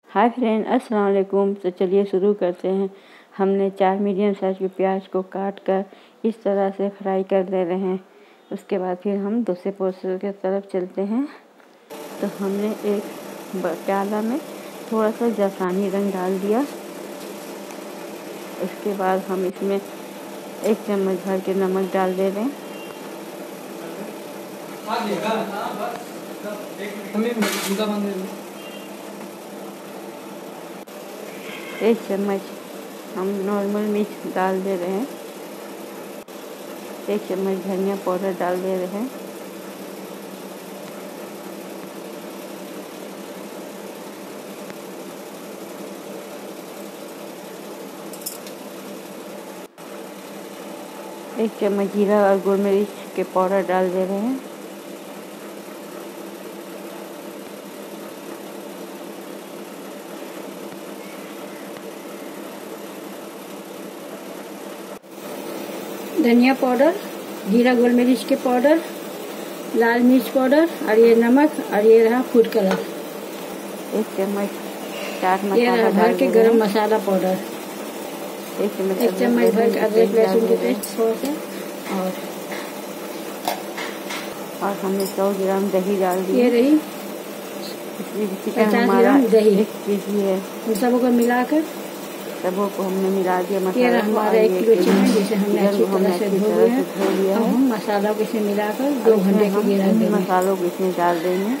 Hi friend, अस्सलाम वालेकुम। तो चलिए शुरू करते हैं। हमने 4 मीडियम साइज़ के प्याज को काट कर इस तरह से फ्राई कर ले रहे हैं। उसके बाद फिर हम दूसरे पोर्शन की तरफ चलते हैं। तो हमने एक प्याला में थोड़ा सा जाफरानी रंग डाल दिया। उसके बाद हम इसमें 1 चम्मच भर के नमक डाल दे रहे हैं। एक चम्मच हम नॉर्मल मिर्च डाल दे रहे हैं। 1 चम्मच धनिया पाउडर डाल दे रहे हैं। एक चम्मच जीरा और गोल मिर्च के पाउडर डाल दे रहे हैं। धनिया पाउडर, जीरा गोल मिर्च के पाउडर, लाल मिर्च पाउडर और ये नमक और ये रहा फूड कलर। 1 चम्मच चाट ये मसाला रहा भर के गरम मसाला पाउडर। 1 चम्मच भर के अदरक लहसुन की पेस्ट थोड़ा सा और हमने 100 ग्राम दही डाल दी। ये रही चिकन 50 हमारा ग्राम दही। 1 केजी है। उन सबों को मिलाकर सबों को हमने मिला दिया। ये मसाला हमारा 1 किलो चिकन जिसे हमने अच्छी तरह से धो लिया है। हम मसाला को इसमें मिलाकर 2 घंटे के लिए रख देंगे। मसालों को इसमें डाल देंगे।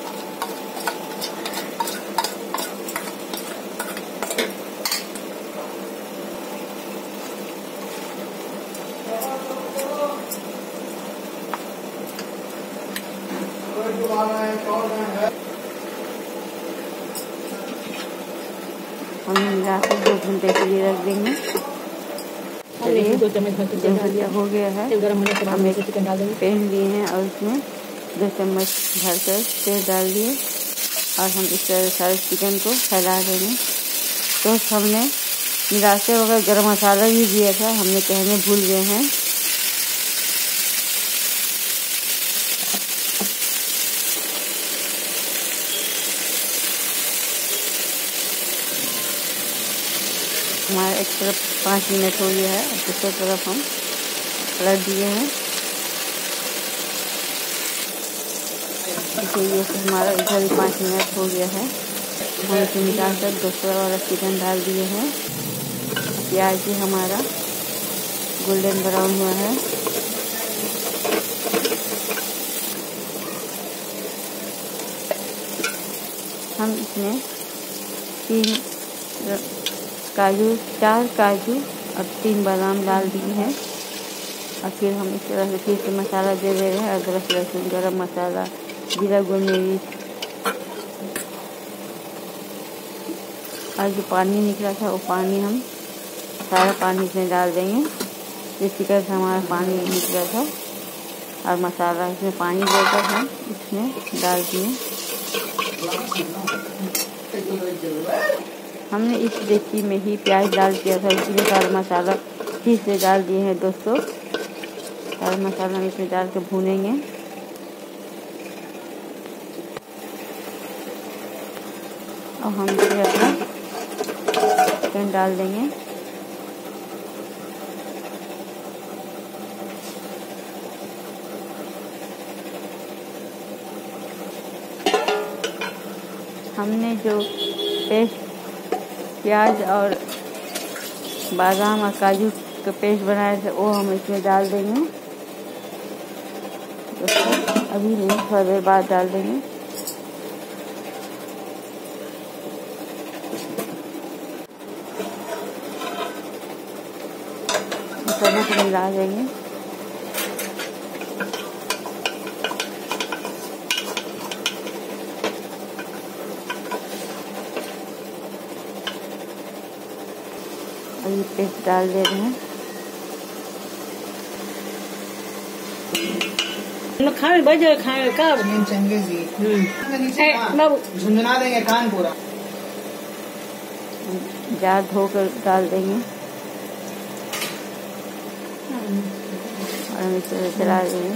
हम मिलाकर 2 घंटे के लिए रख देंगे। चलिए 2 चम्मच भर के भुजिया हो गया है। गरम होने के बाद हम चिकन डाल देंगे। पैन लिए हैं और उसमें 2 चम्मच भरकर तेल डाल दिए और हम इस तरह सारे चिकन को फैला देंगे। तो हमने मिलाते वक्त गरम मसाला भी दिया था, हमने कहने भूल गए हैं। हमारा एक तरफ 5 मिनट हो गया है और दूसरी तरफ हम पलट दिए हैं। देखिए हमारा इधर 5 मिनट हो गया है। हम इसे निकालकर दूसरा वाला चिकन डाल दिए हैं। प्याज भी हमारा गोल्डन ब्राउन हुआ है। हम इसमें 4 काजू और 3 बादाम डाल दिए हैं और फिर हम इस तरह से फिर से मसाला दे रहे हैं। अदरक लहसुन, गरम मसाला, जीरा गोल मिर्च और जो पानी निकला था वो पानी हम सारा पानी इसमें डाल देंगे। जिस चिकन से हमारा पानी निकला था और मसाला इसमें पानी देकर हम इसमें डाल दिए। हमने इस डेगची में ही प्याज डाल दिया था, इसलिए सारा मसाला फिर से डाल दिए हैं दोस्तों। सारा मसाला हम इसमें डाल के भूनेंगे। और हम इसमें अपना चिकन डाल देंगे। हमने जो पेस्ट प्याज और बादाम और काजू का पेस्ट बनाए थे वो हम इसमें डाल देंगे। अभी नहीं, थोड़ी देर बाद डाल देंगे। सबों को मिला देंगे। अभी पेस्ट डाल दे रहे हैं। खाने बजे खाए कब चंगे जी बाबू झुंझुना देंगे कान पूरा। जार धोकर डाल देंगे और हम इसे चला देंगे।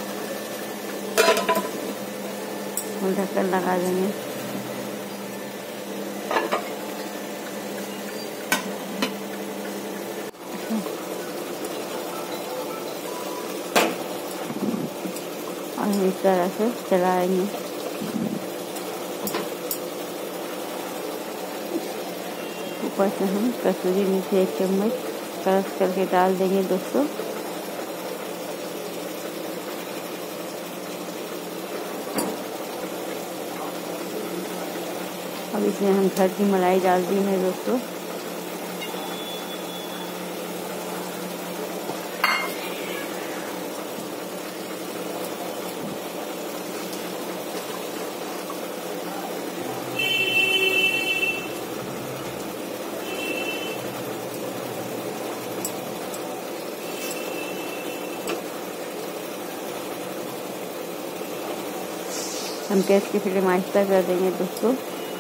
हम ढक्कन लगा देंगे। और इस तरह से चलाएंगे। ऊपर से हम कसूरी मेथी 1 चम्मच क्रश करके डाल देंगे दोस्तों। अब इसमें हम घर की मलाई डाल दी है दोस्तों। हम गैस की फ्लेम आहिस्ता कर देंगे दोस्तों।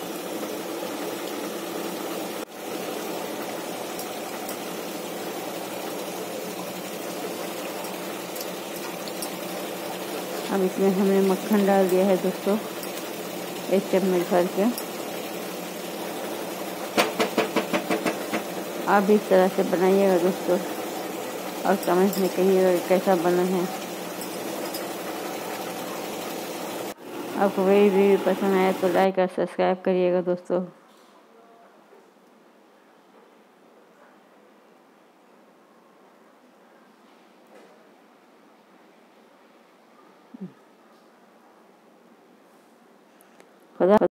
अब इसमें हमने मक्खन डाल दिया है दोस्तों 1 चम्मच भर के। आप भी इस तरह से बनाइएगा दोस्तों और कमेंट में कहिएगा कैसा बना है। आपको मेरी वीडियो पसंद आया तो लाइक और सब्सक्राइब करिएगा दोस्तों। खुदा